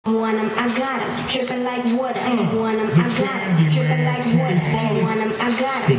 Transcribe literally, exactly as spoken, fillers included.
Want 'em, I got 'em, dripping like water. Want 'em, I got 'em, dripping like water. Want 'em, I got 'em.